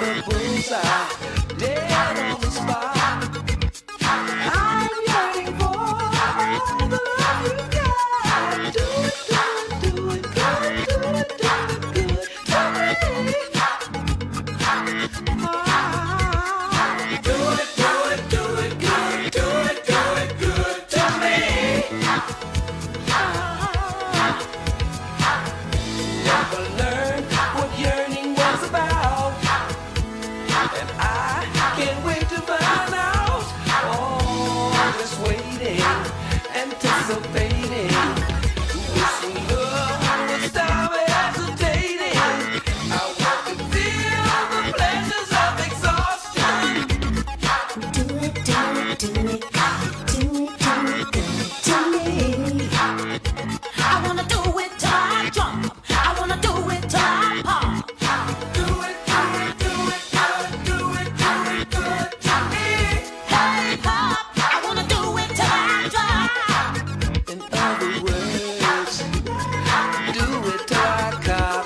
the bullseye, dead on the spot. I'm yearning for all the love you got. Do it, do it, do it good, do it, do it good to me. Do it, do it, do it good, do it good to me. Never learned what yearning was about, and I can't wait to find out. Oh, just waiting, anticipating, wishing love would stop hesitating. I want to feel the pleasures of exhaustion. Do it, do it, do it, do it good to me. I wanna do it till I drop. I wanna do it till I pop. Do it, do it, do it good, do it good to me. Hey pop, I wanna do it till I drop. In other words, do it till I cop.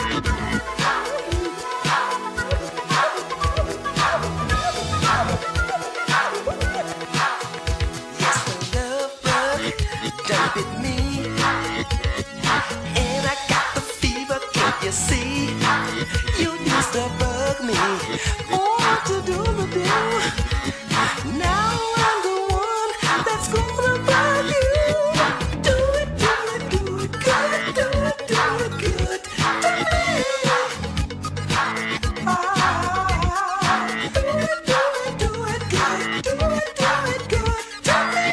Yes, the love bug done bit me, and I got the fever, can't you see? You used to bug me, what to do to do. Now I'm the one that's gonna bug you. Do it good, do it good to me. Do it good, do it good to me.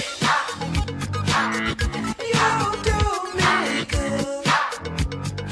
You do me good.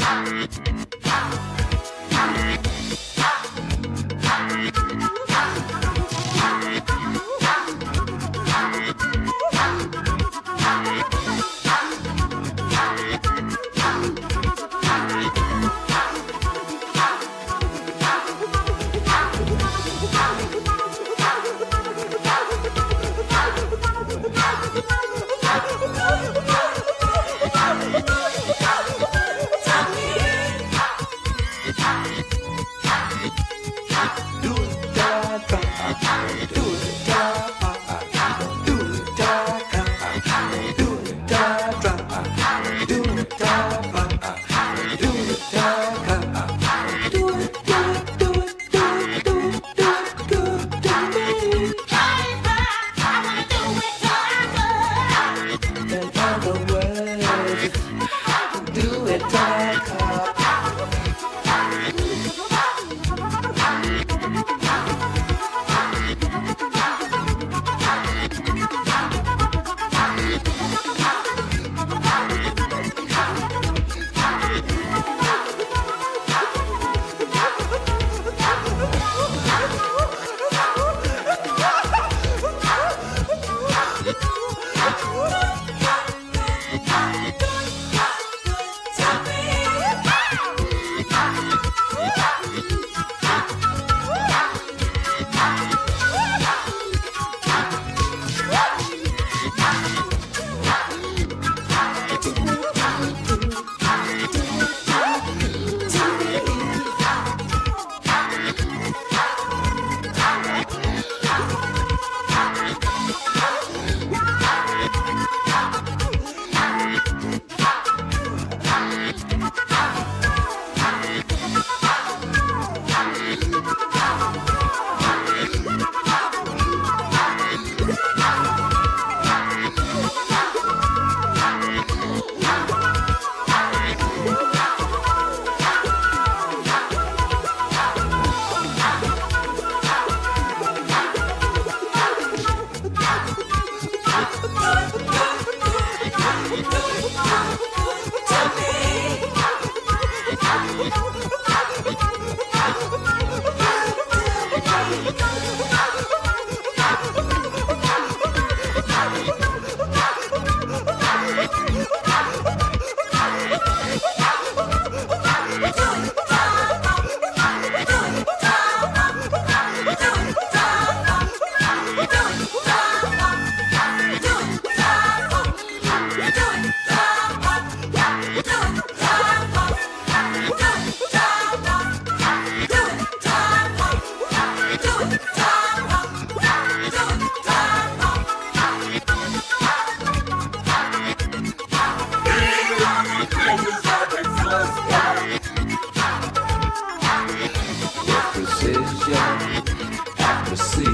precision, accuracy.